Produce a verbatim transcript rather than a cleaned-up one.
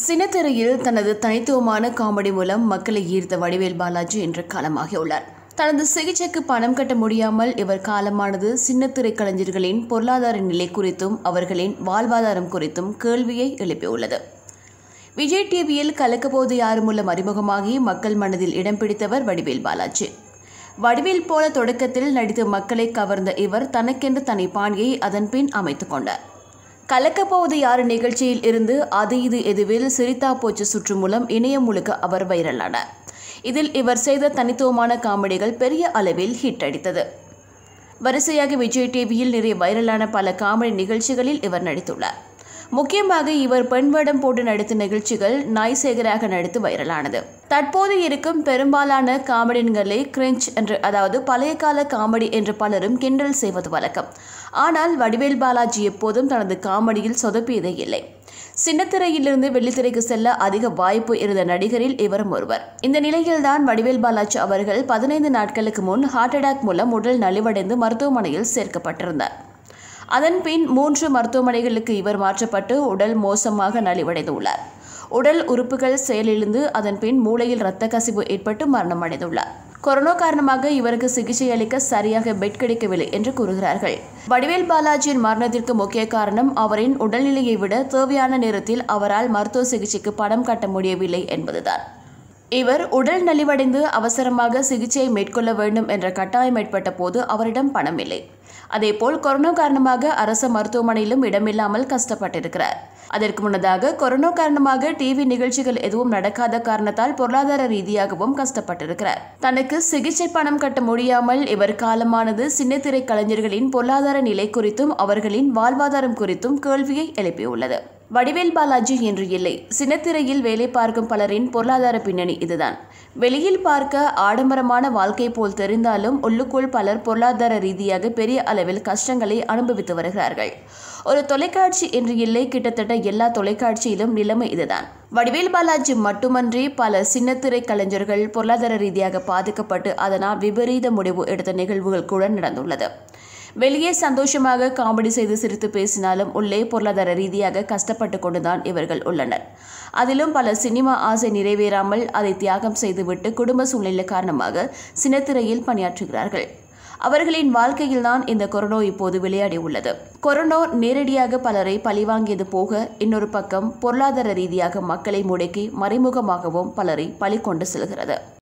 சின்னத்திரையில் தனது தனித்துவமான காமெடி மூலம் மக்களை ஈர்த்த வடிவேல் பாலாஜி இன்று காலமாகியுள்ளார். தனது சிகிச்சைக்கு பணம் கட்ட முடியாமல் இவர் காலமானது சின்னத்திரை கலைஞர்களின் பொருளாதார நிலை குறித்தும் அவர்களின் வாழ்வாதாரம் குறித்தும் கேள்வியை எழுப்பியுள்ளது. விஜய் டிவியில் கலக்கப்போது யார் மூலம் அறிமுகமாகி மக்கள் மனதில் இடம் பிடித்தவர் வடிவேல் பாலாஜி. வடிவேல் போல தொடக்கத்தில் நடித்து மக்களை கவர்ந்த இவர் தனக்கென்று தனி பாணியை அதன் பின் அமைத்துக் கொண்டார். கலக்கப்போவது யாரு நிகழ்ச்சியில் இருந்து அது இது எதுவில் சிரித்தா போச்சு சுற்று மூலம் இணையம் முழுக்க அவர் வைரலானார். இதில் இவர் செய்த தனித்துவமான காமெடிகள் பெரிய அளவில் ஹிட் அடித்தது. வரிசையாக விஜய் டிவியில் நிறைய வைரலான பல காமெடி நிகழ்ச்சிகளில் இவர் நடித்துள்ளார். முக்கியமாக இவர் பெண் வேடம் போட்டு நடித்த நிகழ்ச்சிகள் நாய்சேகராக நடித்து வைரலானது. தற்போது இருக்கும் பெரும்பாலான காமெடிகளை கிரிஞ்ச் என்று, அதாவது பழைய கால காமெடி என்று பலரும் கிண்டல் செய்வது வழக்கம். ஆனால் வடிவேல் பாலாஜி எப்போதும் தனது காமெடியில் சொதப்பியதே இல்லை. சின்னத்திரையிலிருந்து வெள்ளித்திரைக்கு செல்ல அதிக வாய்ப்பு இருந்த நடிகரில் இவரும் ஒருவர். இந்த நிலையில்தான் வடிவேல் பாலாஜி அவர்கள் பதினைந்து நாட்களுக்கு முன் ஹார்ட் அட்டாக் மூலம் உடல் நலிவடைந்து மருத்துவமனையில் சேர்க்கப்பட்டிருந்தார். அதன் பின் மூன்று மருத்துவமனைகளுக்கு இவர் மாற்றப்பட்டு உடல் மோசமாக நலிவடைந்துள்ளார். உடல் உறுப்புகள் செயலிழந்து அதன் பின் மூளையில் இரத்த கசிவு ஏற்பட்டு மரணம் அடைந்துள்ளார். கொரோனா காரணமாக இவருக்கு சிகிச்சை அளிக்க சரியாக பெட் கிடைக்கவில்லை என்று கூறுகிறார்கள். வடிவேல் பாலாஜியின் மரணத்திற்கு முக்கிய காரணம் அவரின் உடல்நிலையை விட தேவையான நேரத்தில் அவரால் மருத்துவ சிகிச்சைக்கு பணம் கட்ட முடியவில்லை என்பதுதான். இவர் உடல் நலிவடைந்து அவசரமாக சிகிச்சையை மேற்கொள்ள வேண்டும் என்ற கட்டாயம் ஏற்பட்ட போது அவரிடம் பணம் இல்லை. அதேபோல் கொரோனா காரணமாக அரசு மருத்துவமனையிலும் இடமில்லாமல் கஷ்டப்பட்டிருக்கிறார். அதற்கு முன்னதாக கொரோனா காரணமாக டிவி நிகழ்ச்சிகள் எதுவும் நடக்காத காரணத்தால் பொருளாதார ரீதியாகவும் கஷ்டப்பட்டிருக்கிறார். தனக்கு சிகிச்சை பணம் கட்ட முடியாமல் இவர் காலமானது சின்னத்திரை கலைஞர்களின் பொருளாதார நிலை குறித்தும் அவர்களின் வாழ்வாதாரம் குறித்தும் கேள்வியை எழுப்பியுள்ளது. வடிவேல் பாலாஜி என்று இல்லை, சின்னத்திரையில் வேலை பார்க்கும் பலரின் பொருளாதார பின்னணி இதுதான். வெளியில் பார்க்க ஆடம்பரமான வாழ்க்கை போல் தெரிந்தாலும் உள்ளுக்குள் பலர் பொருளாதார ரீதியாக பெரிய அளவில் கஷ்டங்களை அனுபவித்து வருகிறார்கள். ஒரு தொலைக்காட்சி என்று இல்லை, கிட்டத்தட்ட எல்லா தொலைக்காட்சியிலும் நிலைமை இதுதான். வடிவேல் பாலாஜி மட்டுமன்றி பல சின்னத்திரை கலைஞர்கள் பொருளாதார ரீதியாக பாதிக்கப்பட்டு அதனால் விபரீத முடிவு எடுத்த நிகழ்வுகள் கூட நடந்துள்ளது. வெளியே சந்தோஷமாக காமெடி செய்து சிரித்து பேசினாலும் உள்ளே பொருளாதார ரீதியாக கஷ்டப்பட்டு கொண்டுதான் இவர்கள் உள்ளனர். அதிலும் பல சினிமா ஆசை நிறைவேறாமல் அதை தியாகம் செய்துவிட்டு குடும்ப சூழ்நிலை காரணமாக சின்னத்திரையில் பணியாற்றுகிறார்கள். அவர்களின் வாழ்க்கையில்தான் இந்த கொரோனா இப்போது விளையாடி உள்ளது. கொரோனா நேரடியாக பலரை பழிவாங்கியது போக இன்னொரு பக்கம் பொருளாதார ரீதியாக மக்களை முடக்கி மறைமுகமாகவும் பலரை பழி கொண்டு செல்கிறது.